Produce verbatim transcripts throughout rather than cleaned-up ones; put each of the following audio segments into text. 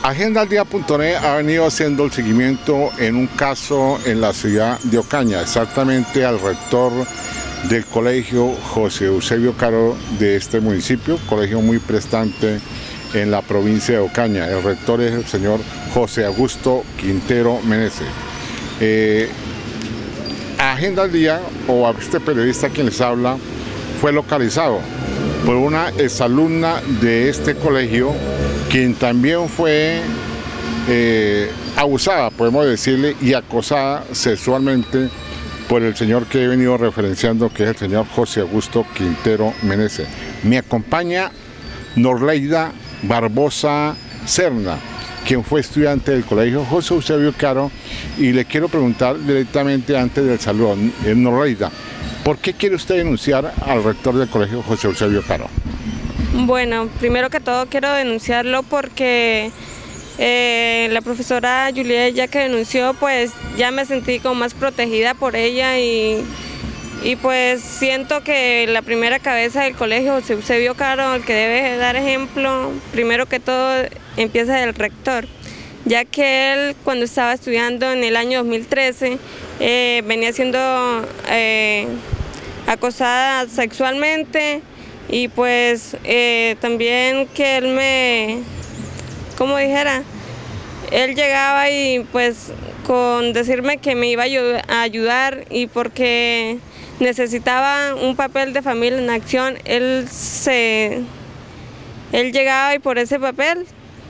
Agenda al día punto net ha venido haciendo el seguimiento en un caso en la ciudad de Ocaña, exactamente al rector del colegio José Eusebio Caro de este municipio, colegio muy prestante en la provincia de Ocaña. El rector es el señor José Augusto Quintero Meneses. Eh, Agenda al día, o a este periodista quien les habla, fue localizado por una exalumna de este colegio, quien también fue eh, abusada, podemos decirle, y acosada sexualmente por el señor que he venido referenciando, que es el señor José Augusto Quintero Meneses. Me acompaña Norleida Barbosa Serna, quien fue estudiante del colegio José Eusebio Caro, y le quiero preguntar directamente antes del saludo, Norleida, ¿por qué quiere usted denunciar al rector del colegio José Eusebio Caro? Bueno, primero que todo quiero denunciarlo porque eh, la profesora Juliet, ya que denunció, pues ya me sentí como más protegida por ella y, y pues siento que la primera cabeza del colegio, José Eusebio Caro, el que debe dar ejemplo, primero que todo empieza del rector, ya que él cuando estaba estudiando en el año dos mil trece eh, venía siendo eh, acosada sexualmente. Y pues eh, también que él me, como dijera, él llegaba y pues con decirme que me iba a ayudar y porque necesitaba un papel de familia en acción, él se, él llegaba y por ese papel,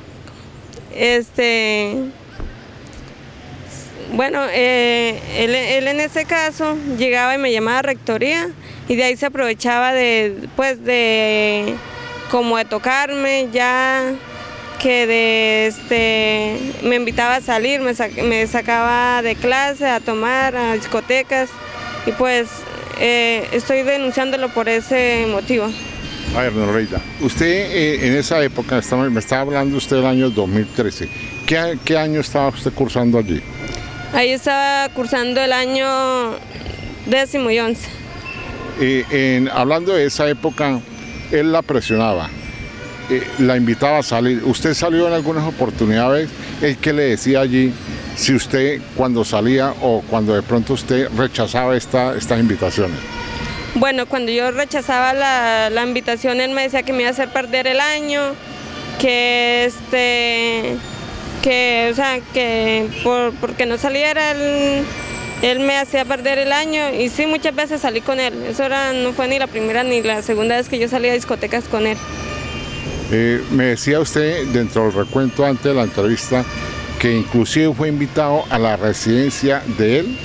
este, bueno, eh, él, él en ese caso llegaba y me llamaba a rectoría y de ahí se aprovechaba de, pues de, como de tocarme, ya que de, este, me invitaba a salir, me, sac, me sacaba de clase, a tomar, a discotecas y pues eh, estoy denunciándolo por ese motivo. A ver, Norleida, usted eh, en esa época, estaba, me estaba hablando usted del año dos mil trece, ¿qué, qué año estaba usted cursando allí? Ahí estaba cursando el año décimo y once. Eh, en, hablando de esa época, él la presionaba, eh, la invitaba a salir. ¿Usted salió en algunas oportunidades? ¿El que le decía allí si usted cuando salía o cuando de pronto usted rechazaba esta, estas invitaciones? Bueno, cuando yo rechazaba la, la invitación, él me decía que me iba a hacer perder el año, que este... que, o sea, que por, porque no saliera, él, él me hacía perder el año y sí, muchas veces salí con él. Eso era, no fue ni la primera ni la segunda vez que yo salí a discotecas con él. Eh, me decía usted, dentro del recuento antes de la entrevista, que inclusive fue invitado a la residencia de él.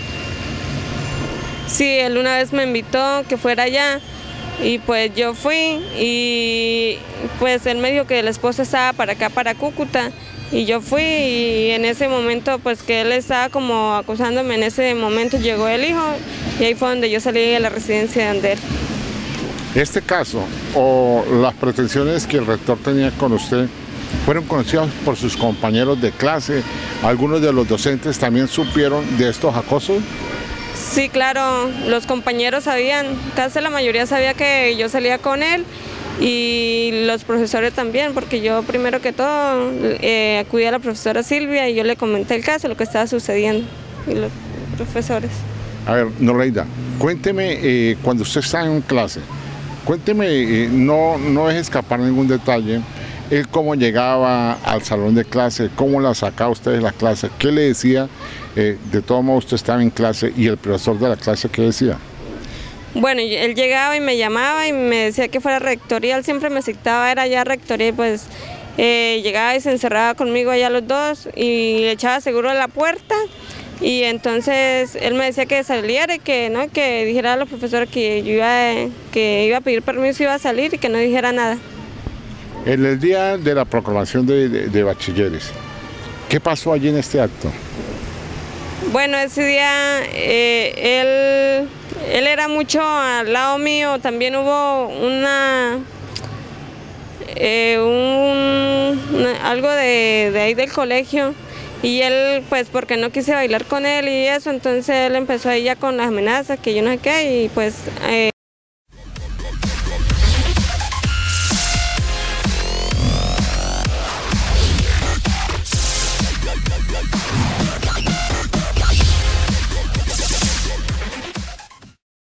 Sí, él una vez me invitó que fuera allá y pues yo fui y pues él me dijo que la esposa estaba para acá, para Cúcuta. Y yo fui y en ese momento pues que él estaba como acusándome, en ese momento llegó el hijo y ahí fue donde yo salí de la residencia de él. Este caso o las pretensiones que el rector tenía con usted fueron conocidas por sus compañeros de clase, algunos de los docentes también supieron de estos acosos. Sí, claro, los compañeros sabían, casi la mayoría sabía que yo salía con él. Y los profesores también, porque yo primero que todo eh, acudí a la profesora Silvia y yo le comenté el caso, lo que estaba sucediendo, y los profesores. A ver, Norleida, cuénteme, eh, cuando usted está en clase, cuénteme, eh, no, no deje escapar ningún detalle, él cómo llegaba al salón de clase, cómo la sacaba usted de la clase, qué le decía, eh, de todo modo usted estaba en clase y el profesor de la clase, ¿qué decía? Bueno, él llegaba y me llamaba y me decía que fuera a rectoría, él siempre me citaba, era allá a rectoría y pues eh, llegaba y se encerraba conmigo allá los dos y le echaba seguro a la puerta y entonces él me decía que saliera y que no, que dijera a los profesores que yo iba, que iba a pedir permiso, iba a salir y que no dijera nada. En el día de la proclamación de, de, de bachilleres, ¿qué pasó allí en este acto? Bueno, ese día eh, él, él era mucho al lado mío, también hubo una, eh, un, una algo de, de ahí del colegio y él pues porque no quise bailar con él y eso, entonces él empezó ahí ya con las amenazas que yo no sé qué y pues... Eh,